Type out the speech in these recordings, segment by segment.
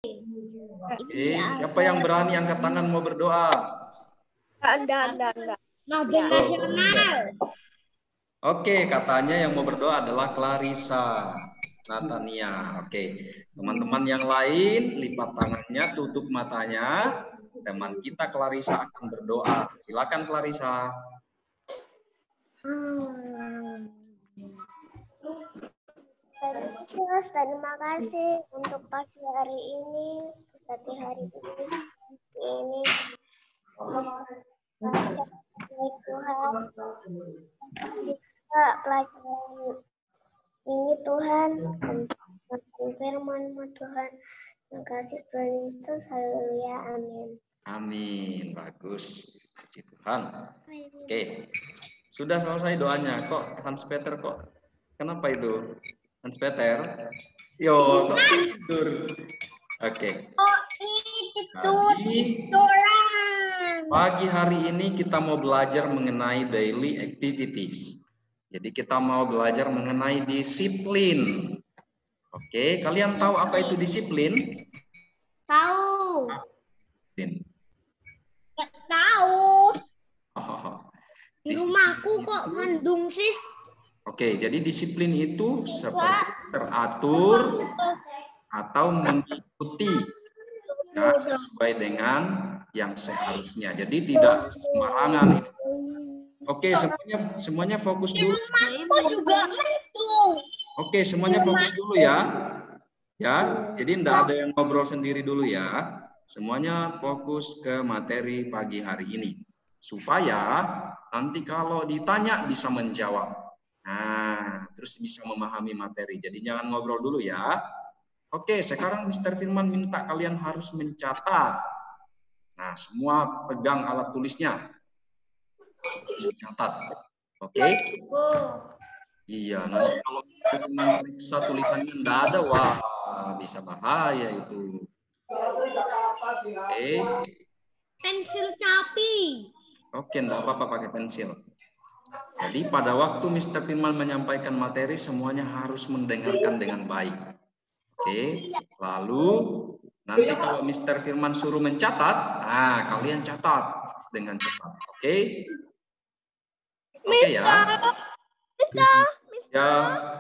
Oke, siapa yang berani angkat tangan mau berdoa? Enggak. Mobil nasional. Oke, katanya yang mau berdoa adalah Clarissa Natania. Oke, teman-teman yang lain lipat tangannya, tutup matanya. Teman kita Clarissa akan berdoa. Silakan Clarissa. Terima kasih untuk pagi hari ini, berarti hari ini baca Tuhan, kita pelajaran ini Tuhan, firman Tuhan. Terima kasih Tuhan Yesus, haleluya, amin. Amin, bagus. Puji Tuhan. Oke, sudah selesai doanya. Kok Hans Peter kok? Kenapa itu? Hans Peter? Yo, kok tidur? Oke. Oh, itu Pagi hari ini kita mau belajar mengenai daily activities. Jadi kita mau belajar mengenai disiplin. Oke, kalian tahu apa itu disiplin? Tahu. Disiplin. Nggak tahu. Oh, Di rumahku kok mendung sih. Oke, jadi disiplin itu seperti teratur atau mengikuti ya, sesuai dengan yang seharusnya. Jadi tidak sembarangan. Oke, semuanya fokus dulu. Rumahku juga mendung. Oke, semuanya fokus dulu ya. Ya, jadi tidak ada yang ngobrol sendiri dulu ya. Semuanya fokus ke materi pagi hari ini. Supaya nanti kalau ditanya bisa menjawab. Nah, terus bisa memahami materi. Jadi jangan ngobrol dulu ya. Oke, sekarang Mr. Firman minta kalian harus mencatat. Nah, semua pegang alat tulisnya. Mencatat. Oke? Iya, nanti kalau periksa tulisannya enggak ada, wah bisa bahaya itu. Oke. Pensil capi. Oke, enggak apa-apa pakai pensil. Jadi pada waktu Mr. Firman menyampaikan materi, semuanya harus mendengarkan dengan baik. Oke, lalu nanti kalau Mr. Firman suruh mencatat, nah kalian catat dengan cepat. Oke? Oke ya. Ya.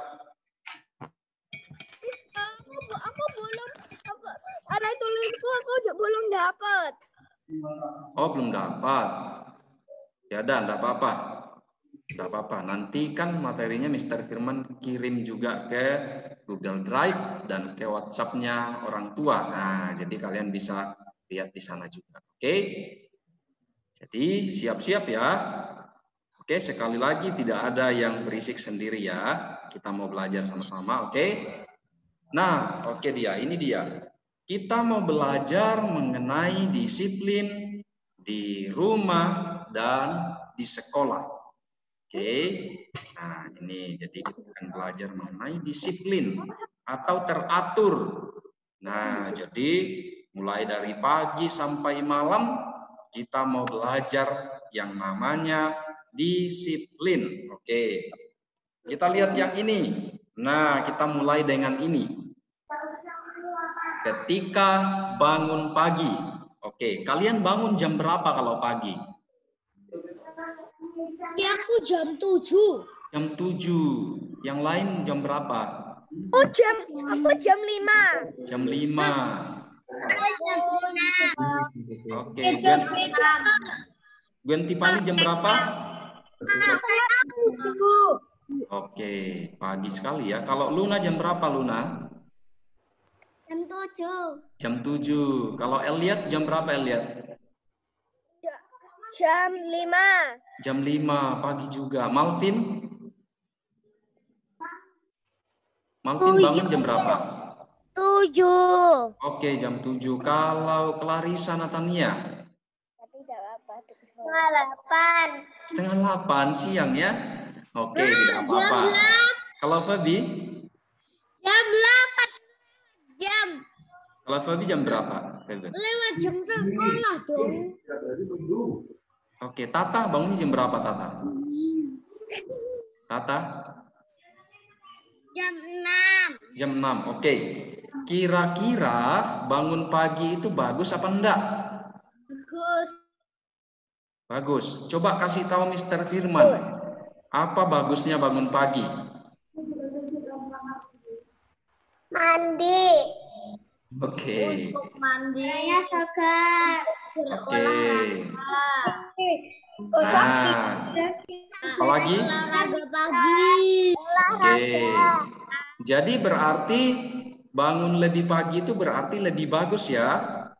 Aku belum ada tulisku, aku belum dapat. Oh, belum dapat. Ya udah, enggak apa-apa. Enggak apa-apa. Nanti kan materinya Mr. Firman kirim juga ke Google Drive dan ke WhatsApp-nya orang tua. Nah, jadi kalian bisa lihat di sana juga. Oke? Jadi siap-siap ya. Oke, sekali lagi tidak ada yang berisik sendiri ya. Kita mau belajar sama-sama, oke? Nah, oke ini dia. Kita mau belajar mengenai disiplin di rumah dan di sekolah. Oke. Nah, ini jadi kita akan belajar mengenai disiplin atau teratur. Nah, jadi mulai dari pagi sampai malam kita mau belajar yang namanya disiplin. Oke. Kita lihat yang ini. Nah, kita mulai dengan ini. Ketika bangun pagi. Oke, kalian bangun jam berapa kalau pagi? Ya, aku jam 7. Jam 7. Yang lain jam berapa? Aku jam 5. Jam 5. Oke, Gwen Tipani jam berapa? Oke, pagi sekali ya. Kalau Luna jam berapa, Luna? Jam 7. Jam 7. Kalau Elliot jam berapa, Elliot? Jam 5. Jam 5 pagi juga. Malvin? Malvin bangun jam berapa? 7. Oke, jam 7. Kalau Clarissa Natania? Setengah 8 siang ya? Oke, tidak apa-apa. Kalau Fabi? Jam 8 jam. Kalau Fabi jam berapa? Lewat jam sekolah dong. Oke, Tata bangunnya jam berapa, Tata? Tata? Jam 6. Jam 6, oke. Kira-kira bangun pagi itu bagus apa enggak? Bagus. Bagus. Coba kasih tahu Mr. Firman. Apa bagusnya bangun pagi? Mandi. Oke. Untuk mandi. Saya segar. Oke. Olahraga. Nah, apalagi? Olahraga pagi. Oke. Jadi berarti bangun lebih pagi itu berarti lebih bagus ya?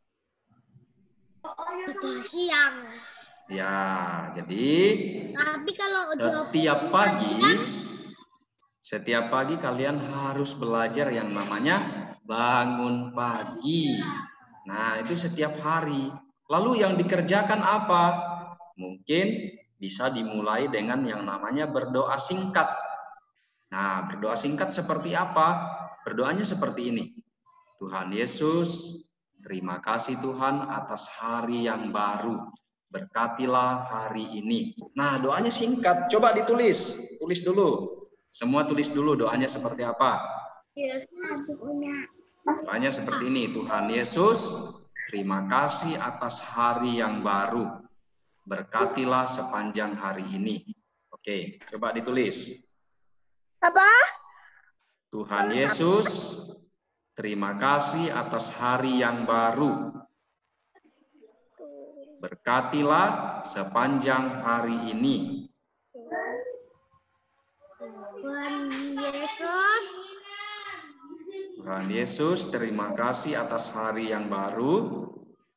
Sudah siang. Ya, jadi Tapi kalau setiap pagi kalian harus belajar yang namanya bangun pagi. Nah, itu setiap hari. Lalu yang dikerjakan apa? Mungkin bisa dimulai dengan yang namanya berdoa singkat. Nah, berdoa singkat seperti apa? Berdoanya seperti ini. Tuhan Yesus, terima kasih Tuhan atas hari yang baru. Berkatilah hari ini. Nah, doanya singkat. Coba ditulis. Tulis dulu. Semua tulis dulu doanya seperti apa. Doanya seperti ini. Tuhan Yesus, terima kasih atas hari yang baru. Berkatilah sepanjang hari ini. Oke, coba ditulis. apa? Tuhan Yesus, terima kasih atas hari yang baru. Berkatilah sepanjang hari ini. Tuhan Yesus, terima kasih atas hari yang baru.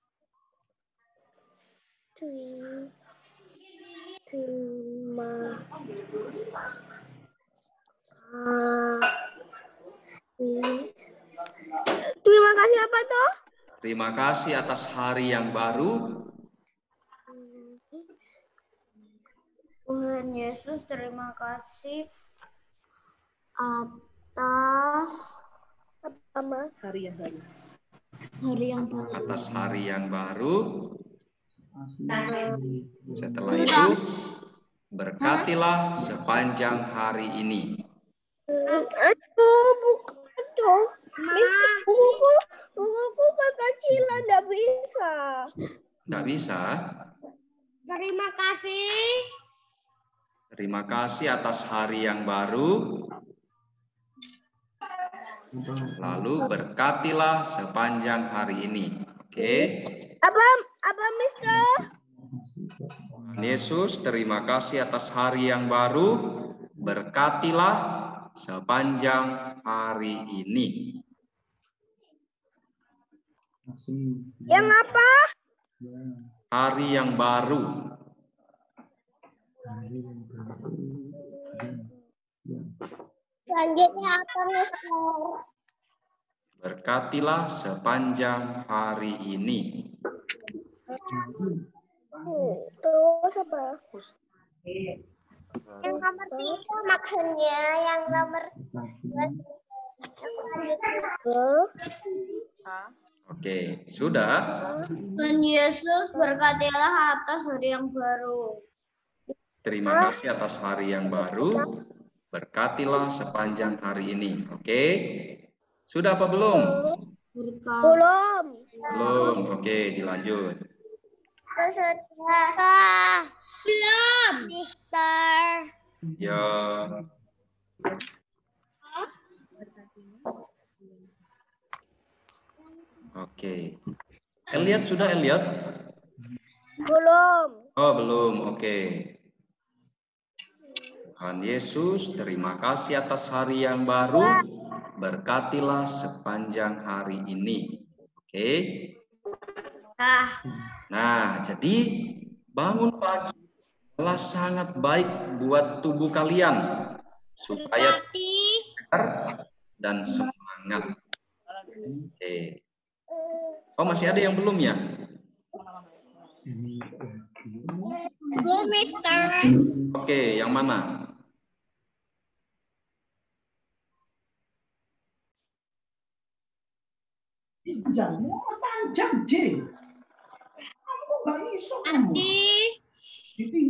Terima kasih apa toh? Terima kasih atas hari yang baru. Tuhan Yesus, terima kasih atas Hari yang baru. Atas hari yang baru. Setelah itu, berkatilah sepanjang hari ini. Bukan toh. Bukuku kekecilan, nggak bisa. Nggak bisa. Terima kasih. Terima kasih atas hari yang baru. Lalu berkatilah sepanjang hari ini. Oke. Apa Mister? Tuhan Yesus, terima kasih atas hari yang baru. Berkatilah sepanjang hari ini. Yang apa? Hari yang baru. selanjutnya apa, Mister? Berkatilah sepanjang hari ini. Terus apa? Yang nomor 3 maksudnya, yang nomor 2. Oke, sudah? Tuhan Yesus, berkatilah atas hari yang baru. Terima kasih atas hari yang baru. Berkatilah sepanjang hari ini. Oke? Sudah apa belum? Belum. Belum. Oke, dilanjut. Sudah. Belum. Mister. Ya. Oke. Elliot sudah, Elliot? Belum. Oh, belum. Oke. Tuhan Yesus, terima kasih atas hari yang baru. Berkatilah sepanjang hari ini. Oke. Nah, jadi bangun pagi adalah sangat baik buat tubuh kalian supaya segar dan semangat. Oke. Oh, masih ada yang belum ya? Belum, Mister. Oke, yang mana?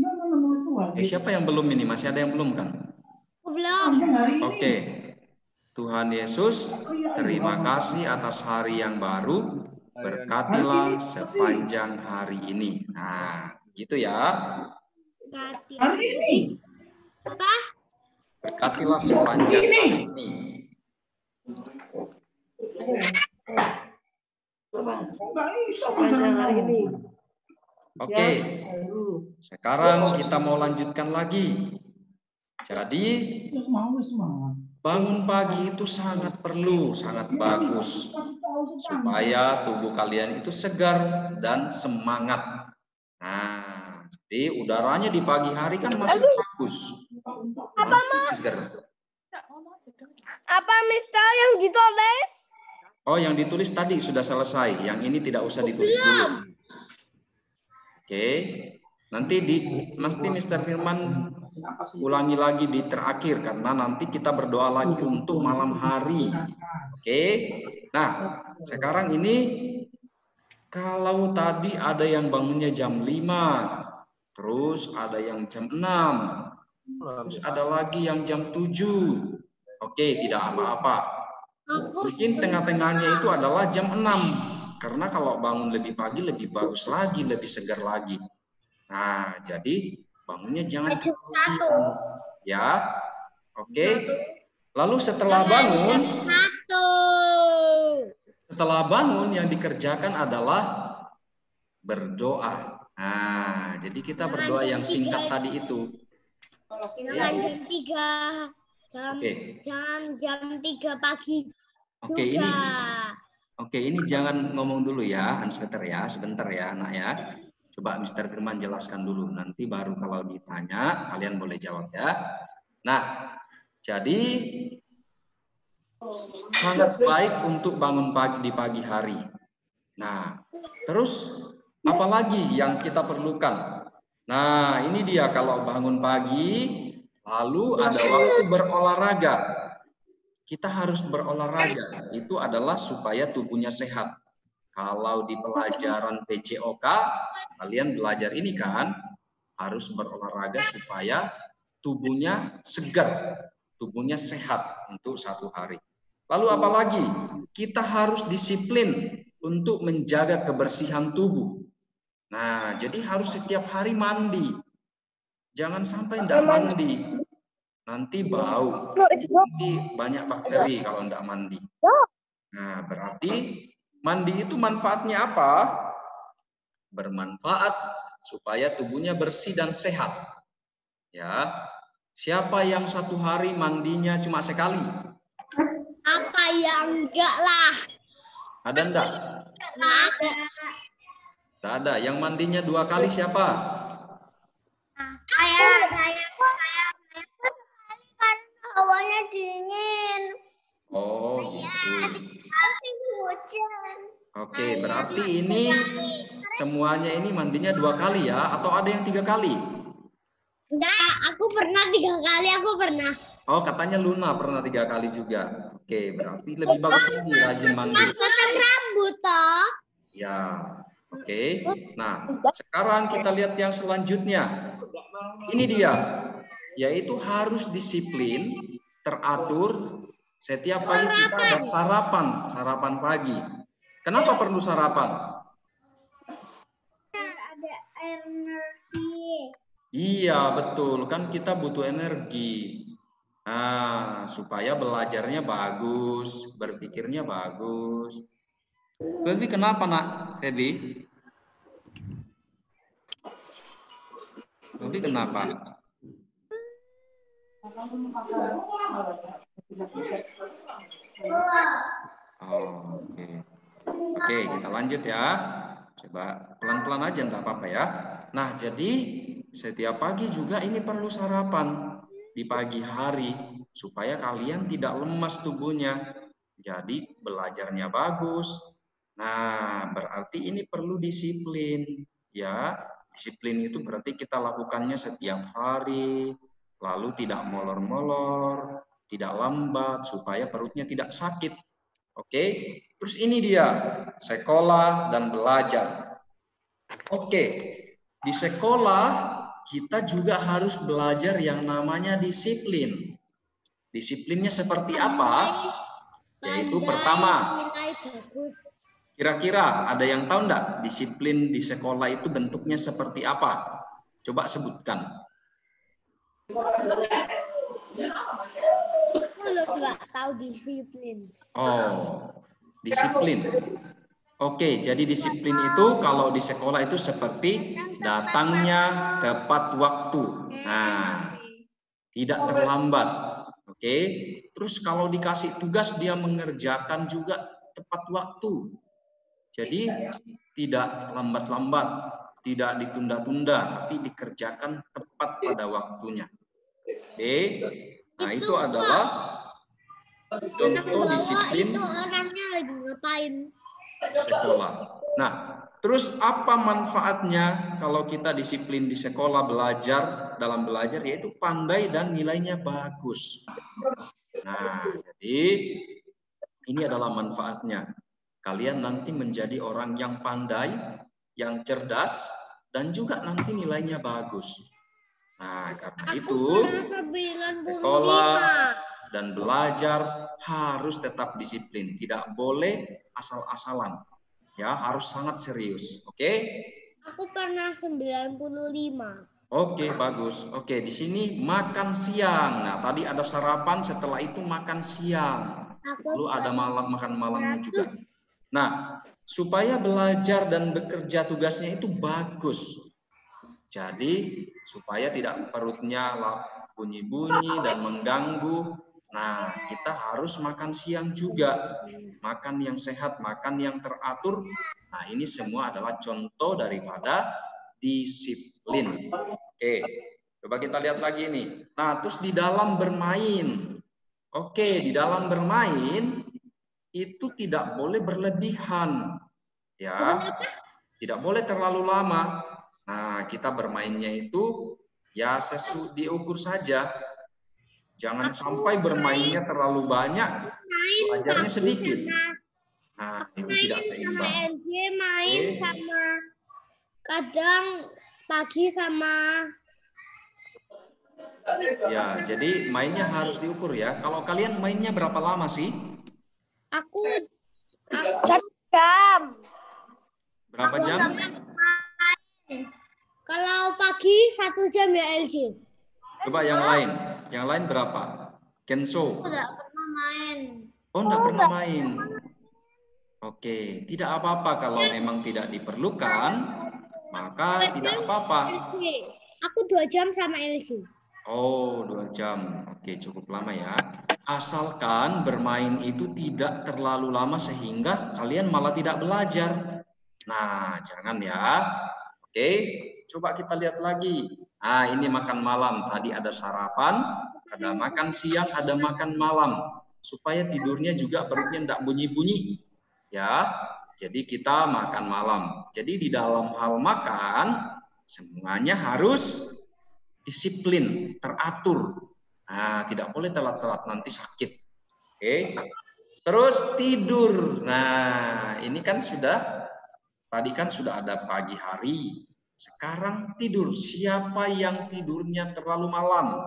Siapa yang belum ini? Masih ada yang belum kan? Belum. Oke. Tuhan Yesus, terima kasih atas hari yang baru. Berkatilah sepanjang hari ini. Nah, gitu ya. Hari ini. Apa? Berkatilah sepanjang hari ini. Oke, sekarang kita mau lanjutkan lagi. Jadi, bangun pagi itu sangat perlu, sangat bagus. Supaya tubuh kalian itu segar dan semangat. Nah, jadi udaranya di pagi hari kan masih bagus. Masih segar. Apa Mister yang ditulis? Oh, yang ditulis tadi sudah selesai. Yang ini tidak usah ditulis dulu. Oke. Nanti Mr. Firman ulangi lagi di terakhir karena nanti kita berdoa lagi untuk malam hari. Oke. Nah, sekarang ini kalau tadi ada yang bangunnya jam 5, terus ada yang jam 6, terus ada lagi yang jam 7. Oke, tidak apa-apa. Mungkin tengah-tengahnya itu adalah jam 6. Karena kalau bangun lebih pagi lebih bagus lagi, lebih segar lagi. Nah, jadi bangunnya jangan kemudian. Ya. Oke. Lalu setelah bangun yang dikerjakan adalah berdoa. Nah, jadi kita berdoa yang singkat tadi itu. Jangan jam 3. Jangan jam 3 pagi. Oke, ini jangan ngomong dulu ya, Hans Peter ya, sebentar ya, anak ya. Coba Mr. Firman jelaskan dulu, nanti baru kalau ditanya kalian boleh jawab ya. Nah, jadi sangat baik untuk bangun pagi di pagi hari. Nah, terus apalagi yang kita perlukan? Nah, ini dia kalau bangun pagi, lalu ada waktu berolahraga. Kita harus berolahraga. Itu adalah supaya tubuhnya sehat. Kalau di pelajaran PJOK, kalian belajar ini kan, harus berolahraga supaya tubuhnya segar, tubuhnya sehat untuk satu hari. Lalu apalagi? Kita harus disiplin untuk menjaga kebersihan tubuh. Nah, jadi harus setiap hari mandi. Jangan sampai tidak mandi. Nanti bau, nanti banyak bakteri kalau tidak mandi. Nah, berarti mandi itu manfaatnya apa? Bermanfaat supaya tubuhnya bersih dan sehat. Ya, siapa yang satu hari mandinya cuma sekali? Apa yang enggak lah? Ada enggak? Tidak ada. Yang mandinya 2 kali siapa? Saya hawanya dingin. Oh, gitu. Masih hujan. Oke, berarti ini semuanya ini mandinya 2 kali ya? Atau ada yang 3 kali? Enggak, aku pernah 3 kali, aku pernah. Oh, katanya Luna pernah 3 kali juga. Oke, berarti lebih bagus lagi rajin mandi. Potong rambut toh. Ya, oke. Nah, sekarang kita lihat yang selanjutnya. Ini dia, yaitu harus disiplin, teratur. Setiap pagi kita ada sarapan pagi. Kenapa perlu sarapan? Ada energi. Iya, betul. Kan kita butuh energi. Nah, supaya belajarnya bagus, berpikirnya bagus. Berarti kenapa, Nak? Febi? Febi kenapa? Oh, oke. Oke, kita lanjut ya. Coba pelan-pelan aja, enggak apa-apa ya. Nah, jadi setiap pagi juga ini perlu sarapan di pagi hari supaya kalian tidak lemas tubuhnya. Jadi belajarnya bagus. Nah, berarti ini perlu disiplin ya. Disiplin itu berarti kita lakukannya setiap hari, lalu tidak molor-molor, tidak lambat supaya perutnya tidak sakit. Oke, terus ini dia sekolah dan belajar. Oke, di sekolah kita juga harus belajar yang namanya disiplin. Disiplinnya seperti apa? Yaitu pertama, nilai bagus. kira-kira ada yang tahu enggak disiplin di sekolah itu bentuknya seperti apa? Coba sebutkan. Aku nggak tahu disiplin. Oh, disiplin. Oke, jadi disiplin itu kalau di sekolah itu seperti datangnya tepat waktu. Nah, tidak terlambat. Oke, terus kalau dikasih tugas dia mengerjakan juga tepat waktu. Jadi tidak lambat-lambat, tidak ditunda-tunda, tapi dikerjakan tepat pada waktunya. Oke, nah itu adalah contoh disiplin Itu orangnya lagi ngapain? sekolah. Nah, terus apa manfaatnya kalau kita disiplin di sekolah dalam belajar yaitu pandai dan nilainya bagus. Nah, jadi ini adalah manfaatnya. Kalian nanti menjadi orang yang pandai, yang cerdas, dan juga nanti nilainya bagus. Nah, karena itu sekolah dan belajar harus tetap disiplin, tidak boleh asal-asalan. Ya, harus sangat serius. Oke? Aku pernah 95. Oke, bagus. Oke, di sini makan siang. Nah, tadi ada sarapan, setelah itu makan siang. Lalu ada makan malamnya juga. Nah, supaya belajar dan bekerja tugasnya itu bagus. Jadi, supaya tidak perutnya bunyi-bunyi dan mengganggu. Nah, kita harus makan siang juga. Makan yang sehat, makan yang teratur. Nah, ini semua adalah contoh daripada disiplin. Oke, coba kita lihat lagi nih. Nah, terus di dalam bermain. Oke, di dalam bermain itu tidak boleh berlebihan. Ya, tidak boleh terlalu lama. Nah, kita bermainnya itu ya diukur saja. Jangan sampai bermainnya terlalu banyak, belajarnya sedikit. Nah, itu tidak seimbang. Main sama kadang pagi sama. Ya, jadi mainnya harus diukur ya. Kalau kalian mainnya berapa lama sih? Aku 1 jam. Berapa jam? Kalau pagi 1 jam ya LJ. Coba yang lain. Yang lain berapa? Kenzo. Enggak pernah main. Oh, enggak pernah main. Oke, tidak apa-apa kalau memang tidak diperlukan, maka tidak apa-apa. Aku 2 jam sama LJ. Oh, 2 jam. Oke, cukup lama ya. Asalkan bermain itu tidak terlalu lama sehingga kalian malah tidak belajar. Nah, jangan ya. Oke, coba kita lihat lagi. Nah, ini makan malam. Tadi ada sarapan, ada makan siang, ada makan malam. Supaya tidurnya juga perutnya tidak bunyi-bunyi. Ya, jadi kita makan malam. Jadi di dalam hal makan, semuanya harus disiplin, teratur. Nah, tidak boleh telat-telat, nanti sakit. Oke. Terus tidur. Nah, ini kan tadi kan sudah ada pagi hari. Sekarang tidur. Siapa yang tidurnya terlalu malam?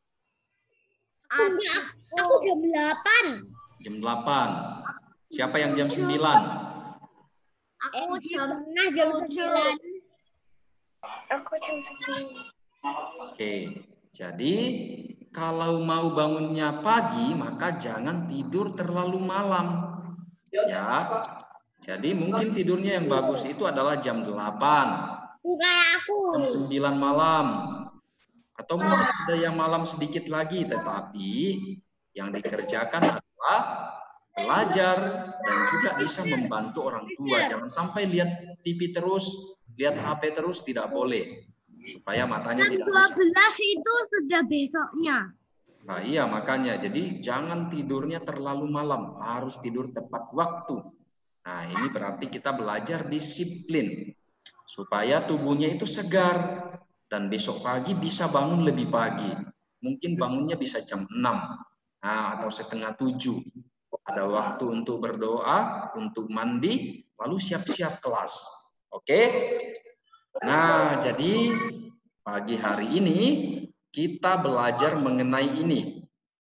Aku jam 8. Jam 8. Siapa yang jam 9? Aku jam 9. Aku jam 9. Oke, jadi kalau mau bangunnya pagi, maka jangan tidur terlalu malam. Ya, jadi mungkin tidurnya yang bagus itu adalah jam 8. Bukan aku. Jam 9 malam. Atau mungkin ada yang malam sedikit lagi, tetapi yang dikerjakan adalah belajar dan juga bisa membantu orang tua. Jangan sampai lihat TV terus, lihat HP terus, tidak boleh. Supaya matanya tidak 12 itu sudah besoknya. Nah, iya makanya. Jadi jangan tidurnya terlalu malam, harus tidur tepat waktu. Nah, ini berarti kita belajar disiplin supaya tubuhnya itu segar dan besok pagi bisa bangun lebih pagi. Mungkin bangunnya bisa jam 6 atau setengah 7. Ada waktu untuk berdoa, untuk mandi, lalu siap-siap kelas. Oke? Nah, jadi pagi hari ini kita belajar mengenai ini.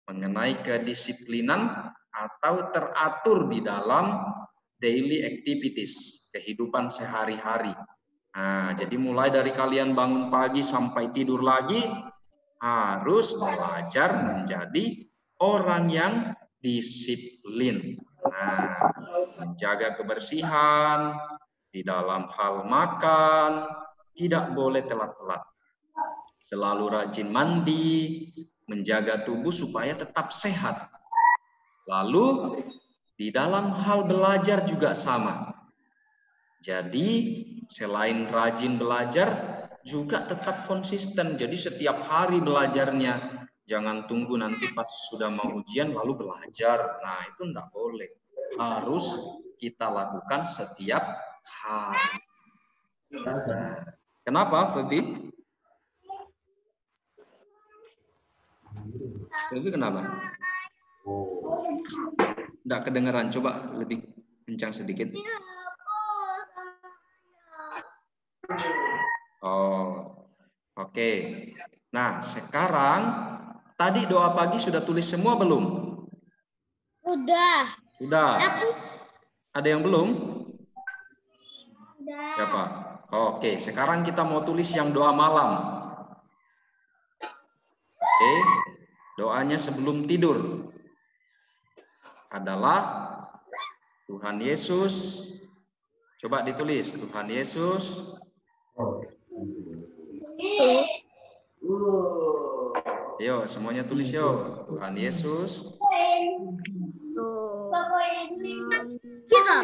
mengenai kedisiplinan atau teratur di dalam daily activities, kehidupan sehari-hari. Nah, jadi mulai dari kalian bangun pagi sampai tidur lagi, harus belajar menjadi orang yang disiplin. Nah, menjaga kebersihan di dalam hal makan, tidak boleh telat-telat. Selalu rajin mandi, menjaga tubuh supaya tetap sehat. Lalu di dalam hal belajar juga sama. Jadi selain rajin belajar juga tetap konsisten. Jadi setiap hari belajarnya. Jangan tunggu nanti pas sudah mau ujian lalu belajar. Nah, itu enggak boleh. Harus kita lakukan setiap hari. Nah, kenapa, Febi? Febi kenapa? Enggak kedengeran. Coba lebih kencang sedikit. Oh, oke. Nah, sekarang tadi doa pagi sudah tulis semua belum? Udah. Sudah. Ada yang belum? Udah. Siapa? Oke, sekarang kita mau tulis yang doa malam. Oke, doanya sebelum tidur adalah Tuhan Yesus. Coba ditulis, Tuhan Yesus. Yo, semuanya tulis yo. Tuhan Yesus. Kita.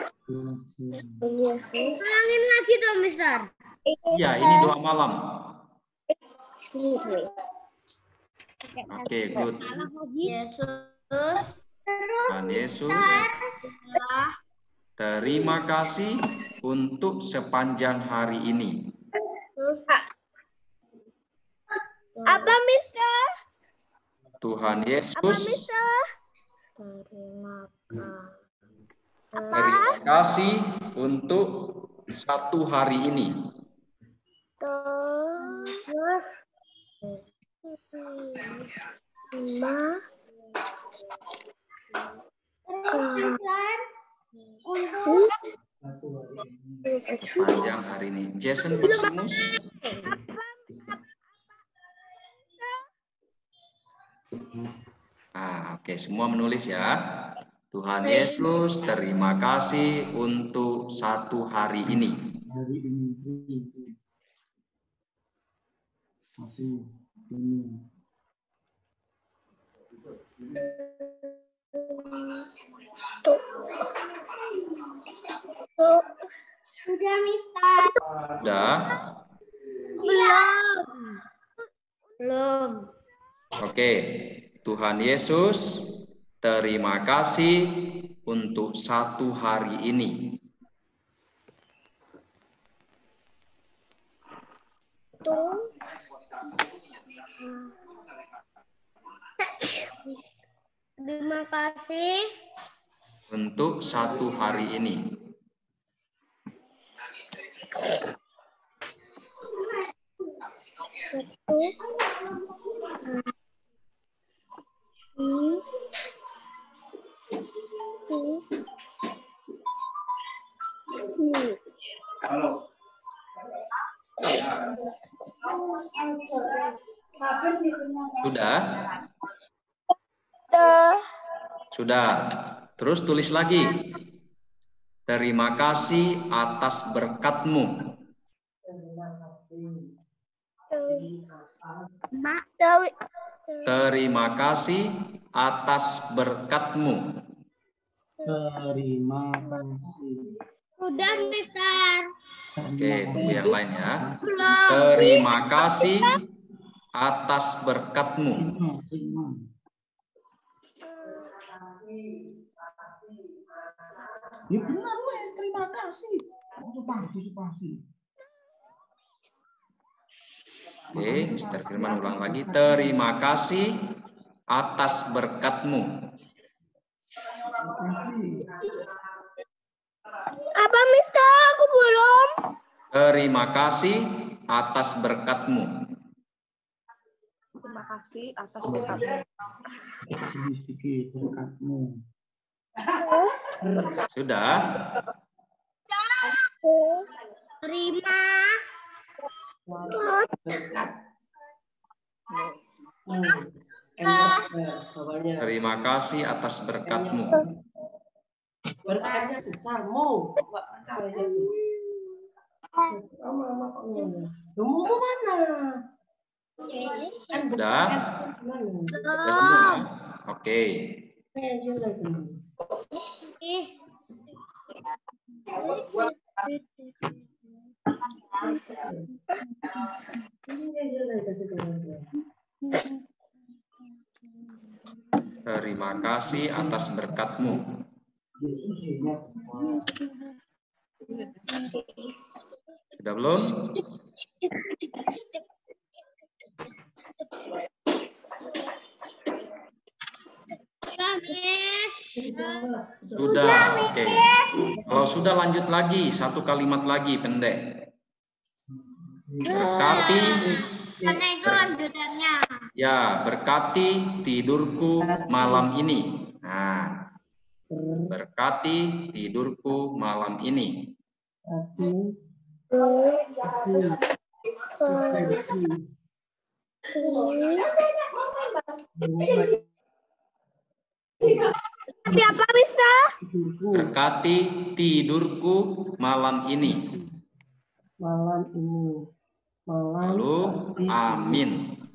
Ulangin lagi dong, Mister. Iya, ini doa malam. Oke, good. Yesus. Tuhan Yesus. Terima kasih untuk sepanjang hari ini. Apa, Mister? Tuhan Yesus. Terima kasih untuk satu hari ini. Terus. Sepanjang hari ini. Jason Maximus. Oke, semua menulis ya. Tuhan Yesus, terima kasih untuk satu hari ini. Sudah, Mister. Sudah? Belum. Oke. Tuhan Yesus, terima kasih untuk satu hari ini. Terima kasih Untuk satu hari ini. Sudah? Sudah. Terus tulis lagi. Terima kasih atas berkat-Mu. Terima kasih atas berkat-Mu. Terima kasih. Sudah, Mister. Oke, tunggu yang lain ya. Belum. Terima kasih atas berkat-Mu. Ya benar, Wes. Terima kasih. Spasi. Oke, Mr. Firman ulang lagi. Terima kasih atas berkat-Mu. Apa, Mister? Aku belum. Terima kasih atas berkat-Mu. Terima kasih atas berkatmu. Sedikit berkatmu. Sudah? Terima. Terima kasih atas berkatmu. Berkatnya besar, mau. Kamu mana? Sudah? Sudah semua? Oke. Terima kasih atas berkatmu. Sudah belum? Sudah, oke. Kalau sudah lanjut lagi, satu kalimat lagi pendek. Berkati. Karena itu lanjutannya. Ya, berkati tidurku malam ini. Nah, berkati tidurku malam ini. Siapa bisa? Berkati tidurku malam ini. Malam ini. Lalu, amin.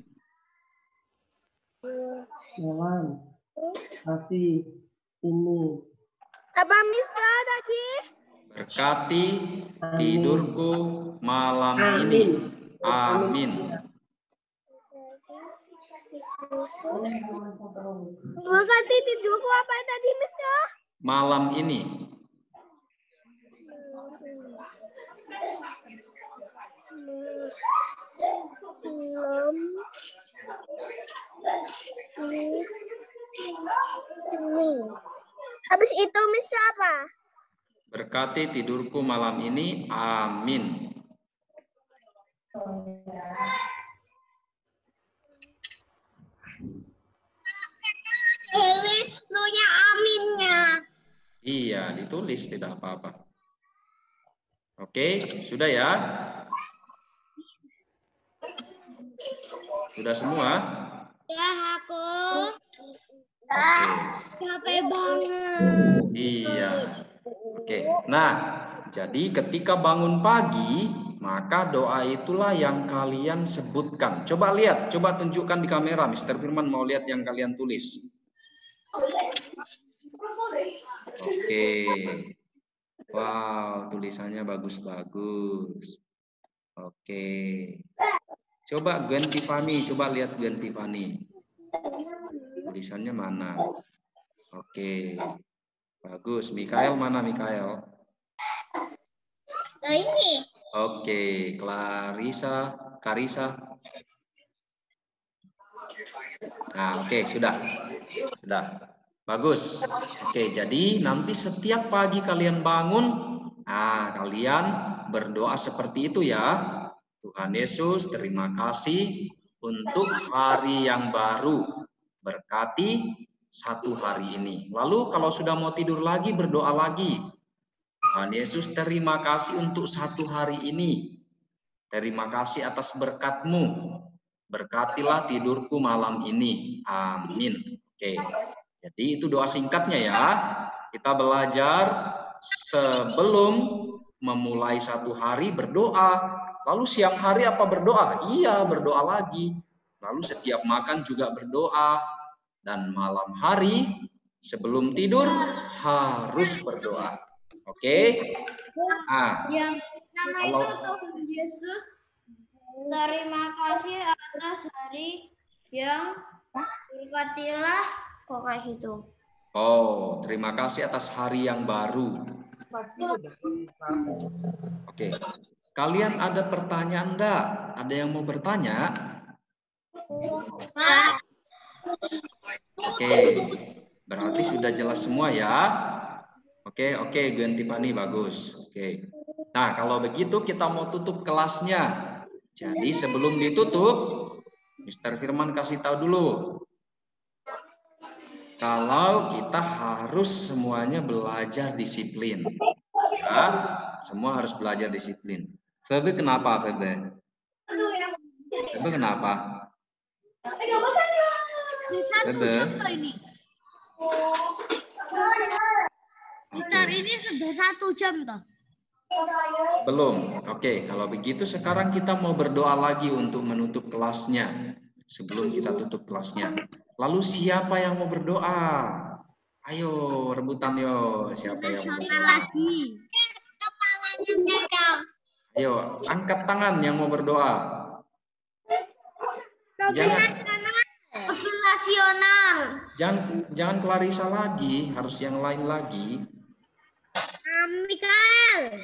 Malam. Kasih ini. Apa Miska tadi? Berkati tidurku malam ini. Amin. Berkati tidurku apa tadi Miska? Malam ini. Habis itu Miska apa? Berkati tidurku malam ini. Amin. Lu ya aminnya. Iya, ditulis tidak apa-apa. Oke, sudah ya? Sudah semua? Ya aku. Oke. Capek banget. Iya. Oke. Nah, jadi ketika bangun pagi, maka doa itulah yang kalian sebutkan. Coba lihat, coba tunjukkan di kamera. Mr. Firman mau lihat yang kalian tulis. Oke. Wow, tulisannya bagus-bagus. Oke. Coba Gwen Tiffany, coba lihat Gwen Tiffany. Tulisannya mana? Oke. Bagus. Mikael mana Mikael? Nah ini. Oke, Karisa. Nah, oke, sudah. Bagus. Oke, jadi nanti setiap pagi kalian bangun, kalian berdoa seperti itu ya. Tuhan Yesus, terima kasih untuk hari yang baru. Berkati satu hari ini. Lalu kalau sudah mau tidur lagi, berdoa lagi. Tuhan Yesus, terima kasih untuk satu hari ini. Terima kasih atas berkat-Mu. Berkatilah tidurku malam ini. Amin. Oke. Jadi itu doa singkatnya ya. Kita belajar sebelum memulai satu hari berdoa. Lalu siang hari apa berdoa? Iya, berdoa lagi. Lalu setiap makan juga berdoa. Dan malam hari sebelum tidur harus berdoa. Oke? Nah, Yang nama kalau itu Tuhan Yesus. Terima kasih atas hari yang berkatilah kok kayak gitu. Oh, terima kasih atas hari yang baru. Oke. Kalian ada pertanyaan enggak? Ada yang mau bertanya? Oke. Berarti sudah jelas semua ya. Oke, Gwen Tiffany bagus. Oke. Nah, kalau begitu kita mau tutup kelasnya. Jadi sebelum ditutup, Mr. Firman kasih tahu dulu. Kalau kita harus semuanya belajar disiplin. Ya, semua harus belajar disiplin. Febe kenapa, Febe? Febe kenapa? Febe? Ini. Mister, ini sudah 1 jam toh? Belum. Oke, kalau begitu sekarang kita mau berdoa lagi untuk menutup kelasnya. Sebelum kita tutup kelasnya. Lalu siapa yang mau berdoa? Ayo, rebutan yo. Siapa yang mau berdoa? Lagi. Kepalanya pegang. Ayo, angkat tangan yang mau berdoa. Jangan, Nasional. jangan Clarissa lagi, harus yang lain lagi. Mikael.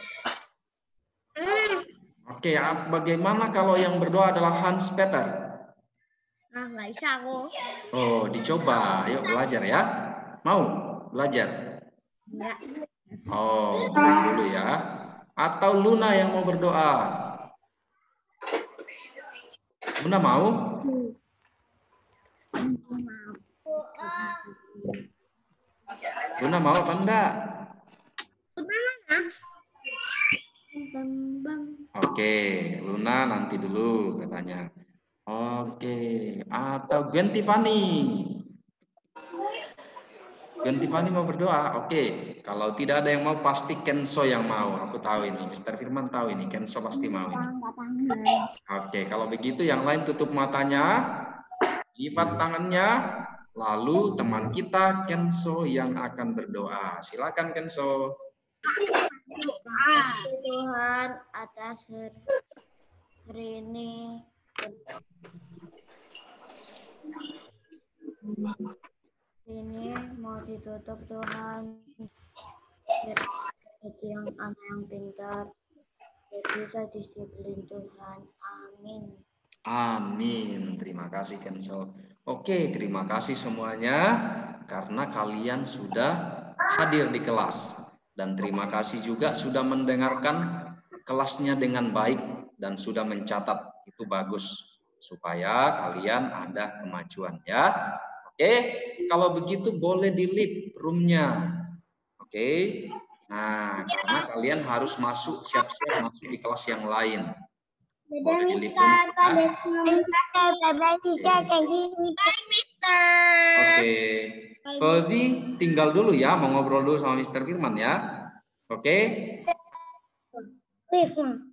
Oke, bagaimana kalau yang berdoa adalah Hans Peter? Nah, nggak bisa aku. Oh, dicoba. Ayo belajar ya. Mau belajar? Enggak. Oh, belum dulu ya. Atau Luna yang mau berdoa? Luna mau? Luna mau apa enggak? Oke, Luna nanti dulu katanya. Oke, atau Gwen Tiffany. Gwen Tiffany mau berdoa. Oke, kalau tidak ada yang mau pasti Kenzo yang mau. Aku tahu ini, Mr. Firman tahu ini. Kenzo pasti mau ini. Oke, kalau begitu yang lain tutup matanya, lipat tangannya, lalu teman kita Kenzo yang akan berdoa. Silakan Kenzo. Tuhan, atas hari ini mau ditutup Tuhan. Jadi yang anak yang pintar, bisa disiplin Tuhan. Amin. Amin. Terima kasih Kenzo. Oke, terima kasih semuanya karena kalian sudah hadir di kelas. Dan terima kasih juga sudah mendengarkan kelasnya dengan baik dan sudah mencatat. Itu bagus supaya kalian ada kemajuan ya. Oke, kalau begitu boleh di-leave room-nya. Oke. Nah, karena kalian harus masuk siap-siap masuk di kelas yang lain. Boleh di-leave room. Oke. Feby tinggal dulu ya, mau ngobrol dulu sama Mr. Firman ya. Oke.